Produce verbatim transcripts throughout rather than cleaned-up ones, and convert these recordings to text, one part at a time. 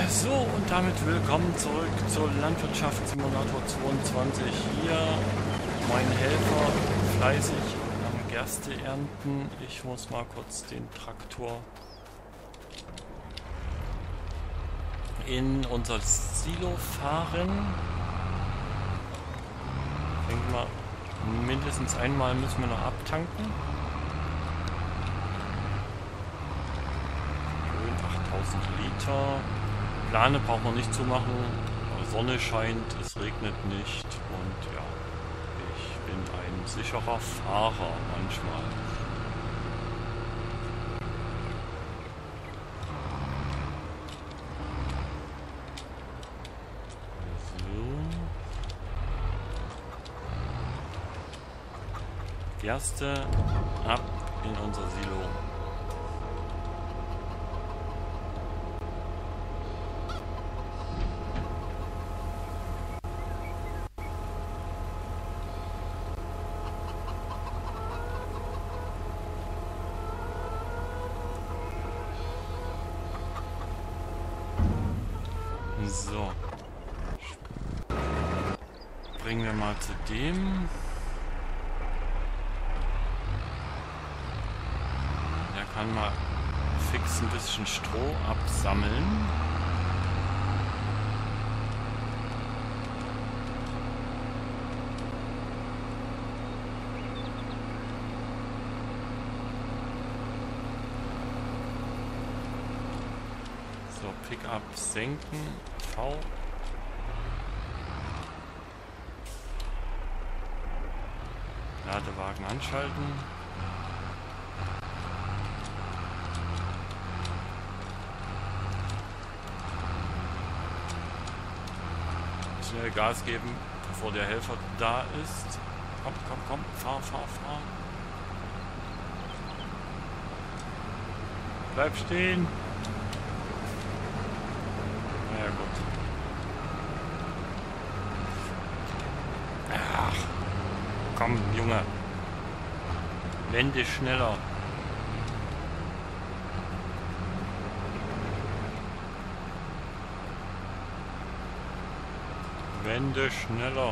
So, und damit willkommen zurück zur Landwirtschaftssimulator zweiundzwanzig. Hier mein Helfer fleißig am Gerste ernten. Ich muss mal kurz den Traktor in unser Silo fahren. Ich denke mal, mindestens einmal müssen wir noch abtanken. achttausend Liter. Plane braucht man nicht zu machen. Sonne scheint, es regnet nicht und ja, ich bin ein sicherer Fahrer manchmal. So. Gerste ab in unser Silo. So. Bringen wir mal zu dem. Der kann mal fix ein bisschen Stroh absammeln. So, Pickup senken. V. Ladewagen anschalten. Schnell Gas geben, bevor der Helfer da ist. Komm, komm, komm, fahr, fahr, fahr. Bleib stehen. Na ja, gut. Ach, komm, Junge. Wende schneller. Wende schneller.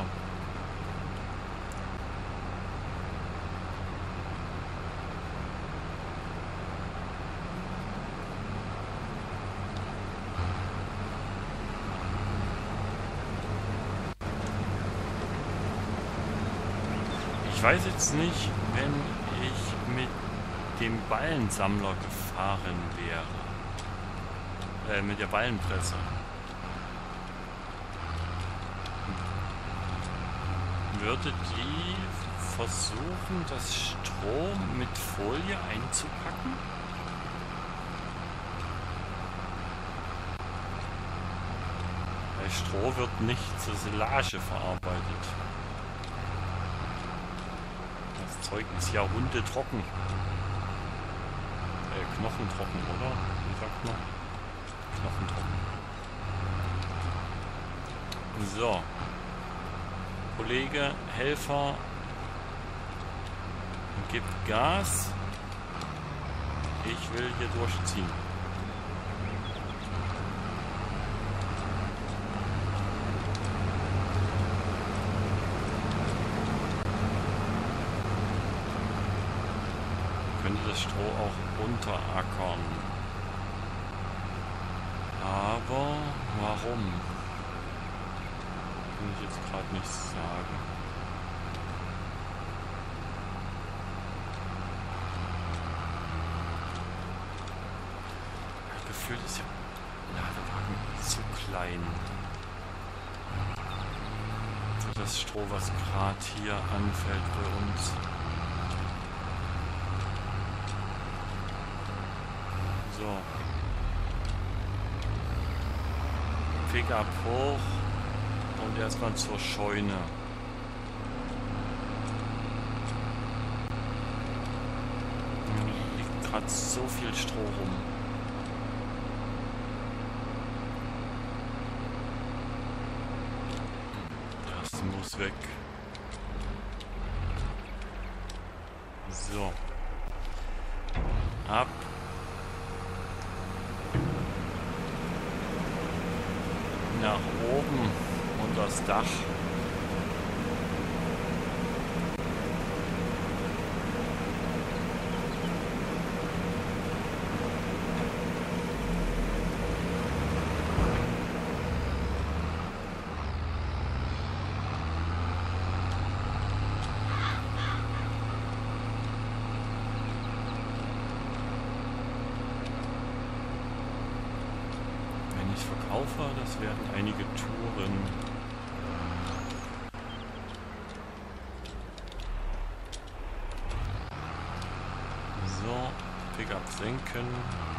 Ich weiß jetzt nicht, wenn ich mit dem Ballensammler gefahren wäre. Äh, mit der Ballenpresse. Würde die versuchen, das Stroh mit Folie einzupacken? Weil Stroh wird nicht zur Silage verarbeitet. Das Zeug ist ja hundetrocken. Äh, knochentrocken, oder? Wie sagt man? Knochentrocken. So. Kollege, Helfer, gibt Gas. Ich will hier durchziehen. Könnte das Stroh auch unterackern. Aber warum? Kann ich jetzt gerade nicht sagen. Gefühlt ist ja Ladewagen zu klein. Für das Stroh, was gerade hier anfällt bei uns. So. Pickup hoch. Und erstmal zur Scheune. Da liegt gerade so viel Stroh rum. Das muss weg. So. Ab. nach oben unter das Dach. Verkaufer, das werden einige Touren. So, Pickup senken.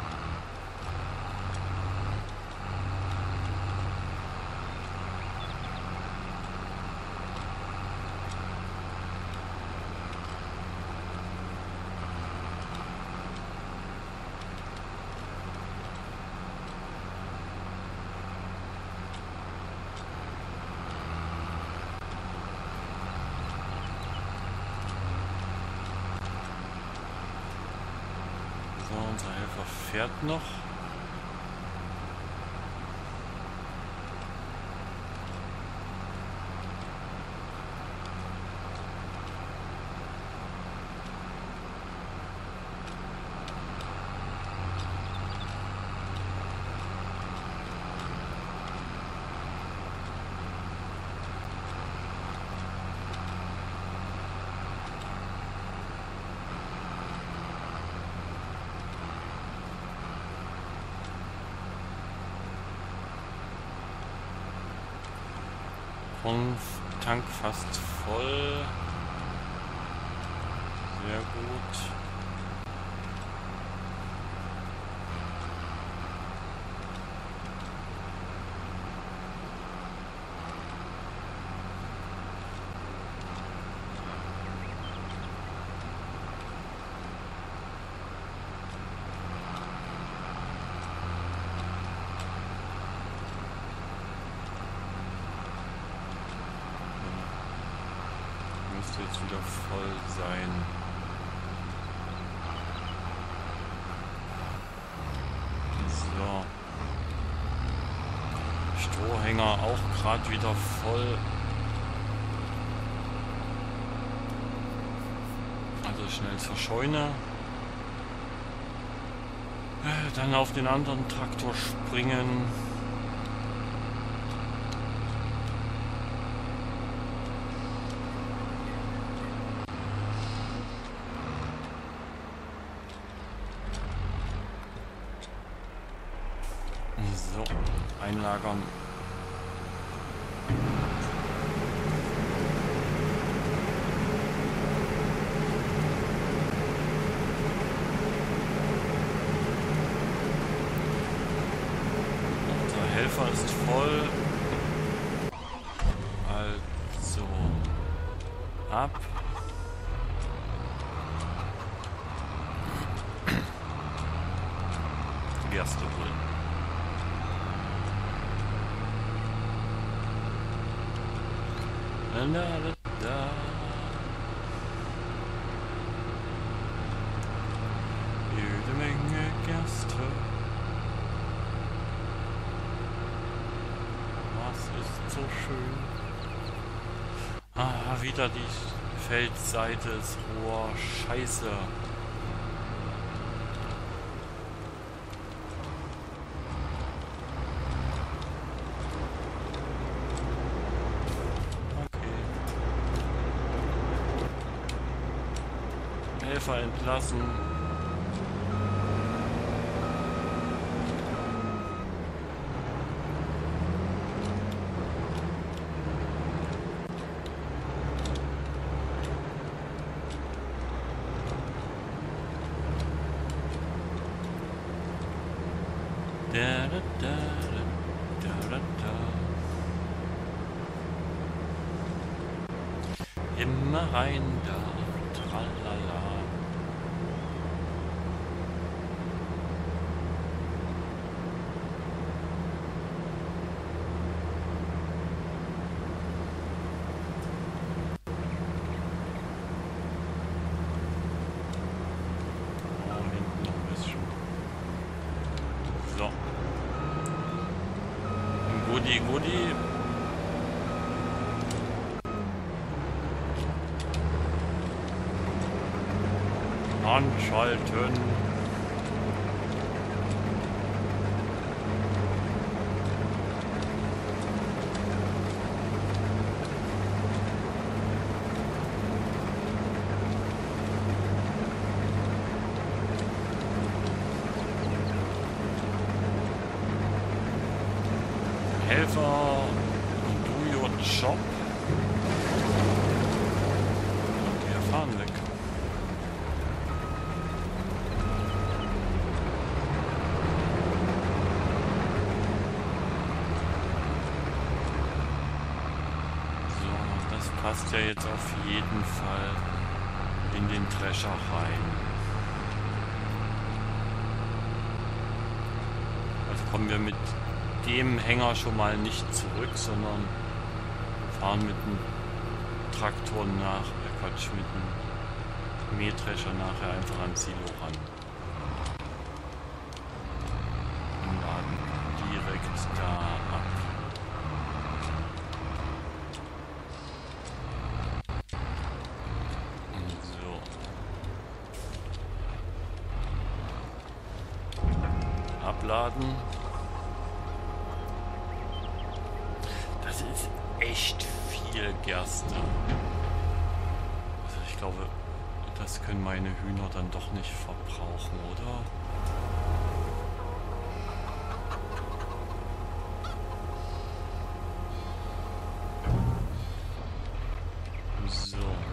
Unser Helfer fährt noch. Und Tank fast voll. Sehr gut. Müsste jetzt wieder voll sein. So. Strohhänger auch gerade wieder voll. Also schnell zur Scheune. Dann auf den anderen Traktor springen. So, einlagern. Unser Helfer ist voll. Also ab. Gerste holen. Da, da, da. Jede Menge Gerste. Was ist so schön? Ah, wieder die Feldseite ist rohr. Scheiße. Helfer entlassen. Da, da, da, da, da, da. Immer rein da, tralala. Goodie, Goodie. Anschalten. Helfer, do your job. Und wir fahren weg. So, das passt ja jetzt auf jeden Fall in den Drescher rein. Also kommen wir mit dem Hänger schon mal nicht zurück, sondern fahren mit dem Traktor nach, äh Quatsch, mit dem Mähdrescher nachher einfach ans Silo ran. Und laden direkt da ab. So. Abladen. Das ist echt viel Gerste. Also ich glaube, das können meine Hühner dann doch nicht verbrauchen, oder? So.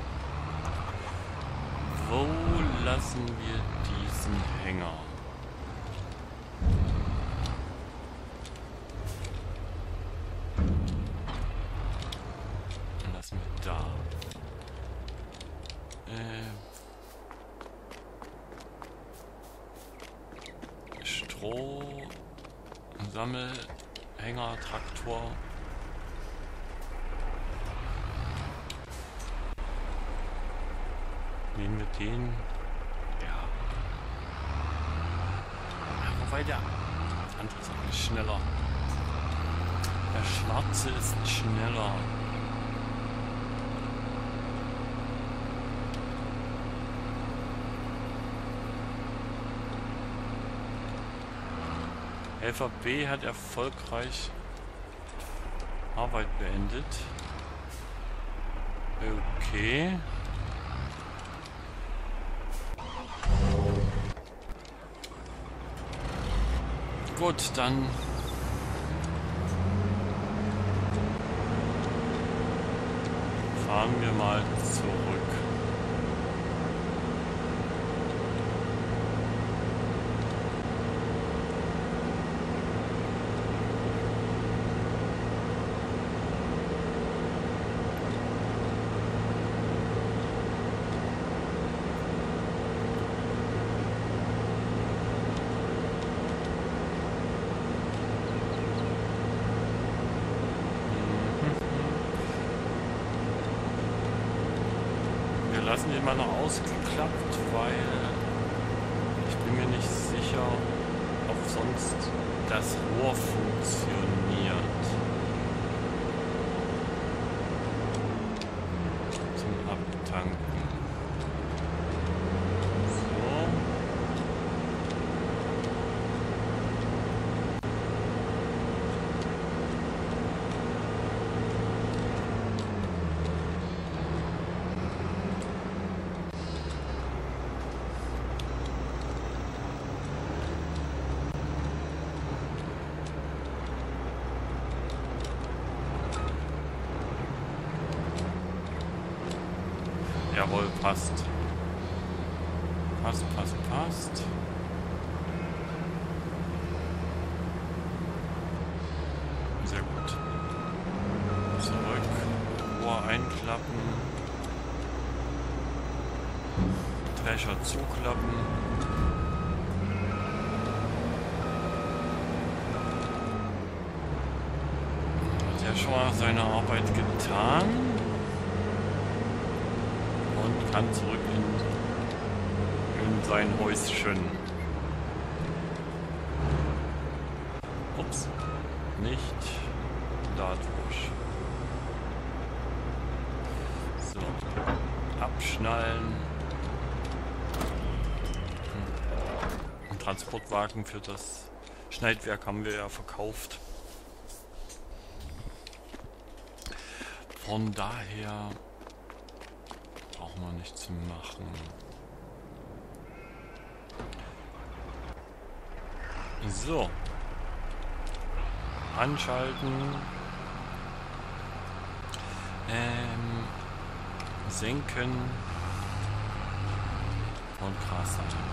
Wo lassen wir diesen Hänger? Da. Äh. Stroh. Sammelhänger, Traktor. Nehmen wir den. Ja. Ja, wobei der andere ist auch nicht schneller. Der schwarze ist schneller. Helfer B hat erfolgreich Arbeit beendet. Okay. Gut, dann fahren wir mal zurück. Lassen den mal noch ausgeklappt, weil ich bin mir nicht sicher, ob sonst das Rohr funktioniert. Zum Abtanken. So. Jawohl, passt. Passt, passt, passt. Sehr gut. Zurück. Rohr einklappen. Drescher zuklappen. Hat ja schon mal seine Arbeit getan. Und kann zurück in, in sein Häuschen. Ups. Nicht. da durch. So. Abschnallen. Hm. Ein Transportwagen für das Schneidwerk haben wir ja verkauft. Von daher brauchen wir nichts machen. So. Anschalten. Ähm, senken. Und Gras sammeln.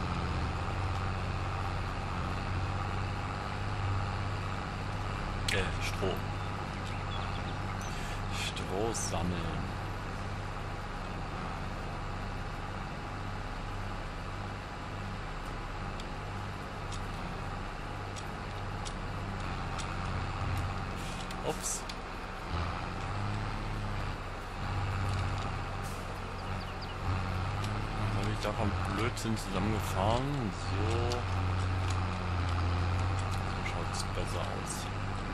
Äh, Stroh. Stroh sammeln. Ups. Habe ich da vom Blödsinn zusammengefahren? So. So schaut es besser aus.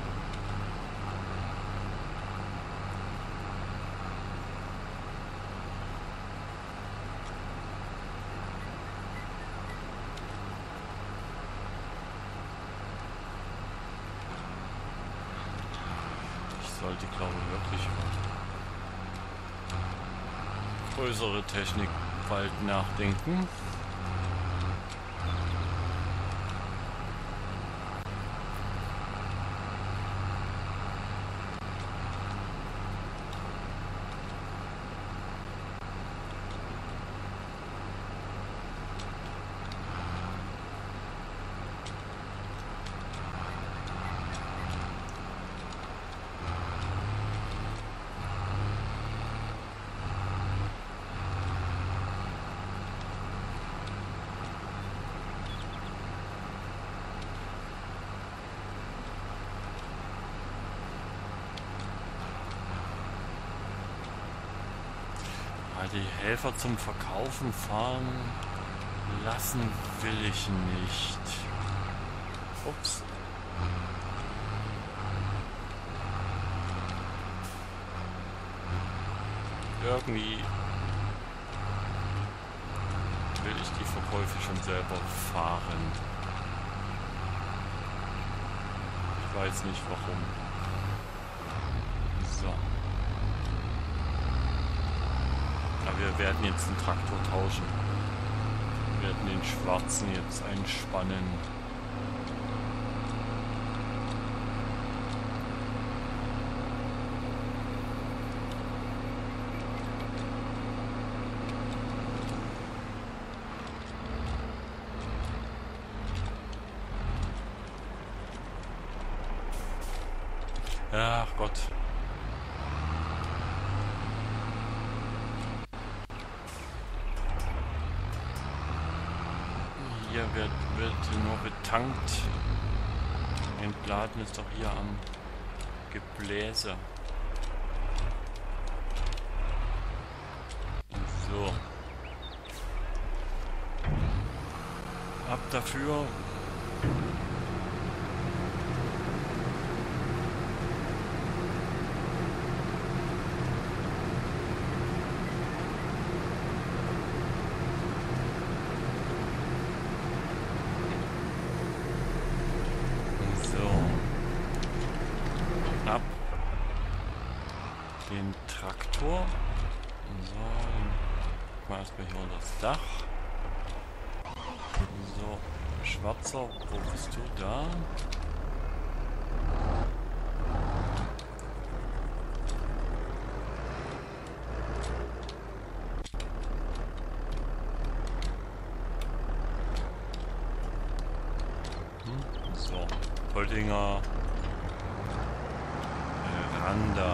Sollte, glaube ich, wirklich über größere Technik bald nachdenken. Die Helfer zum Verkaufen fahren lassen will ich nicht. Ups. Irgendwie will ich die Verkäufe schon selber fahren. Ich weiß nicht warum. So. Wir werden jetzt den Traktor tauschen. Wir werden den schwarzen jetzt einspannen. Ach Gott. Hier wird, wird nur betankt. Entladen ist doch hier am Gebläse. So. Ab dafür. Den Traktor. So, mal erstmal hier unter das Dach. So, Schwarzer, wo bist du da? Hm, so, Toldinger. Randa.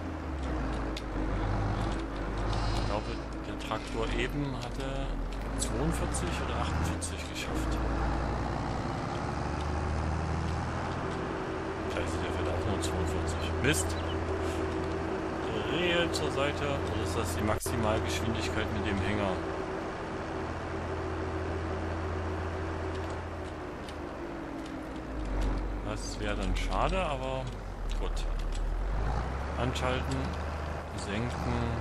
Ich glaube, der Traktor eben hatte zweiundvierzig oder achtundvierzig geschafft. Scheiße, der fährt auch nur zweiundvierzig. Mist! Drehe zur Seite. Oder ist das die Maximalgeschwindigkeit mit dem Hänger? Das wäre dann schade, aber gut. Anschalten, senken.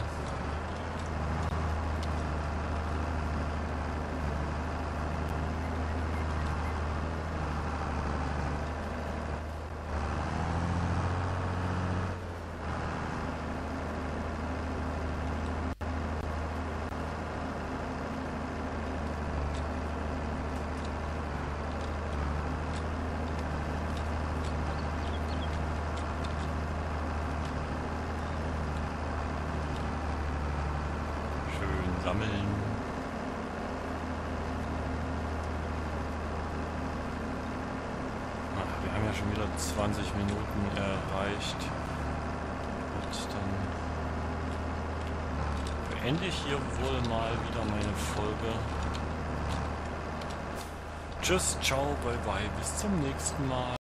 Sammeln. Ach, wir haben ja schon wieder zwanzig Minuten erreicht. Und dann beende ich hier wohl mal wieder meine Folge. Tschüss, ciao, bye bye, bis zum nächsten Mal.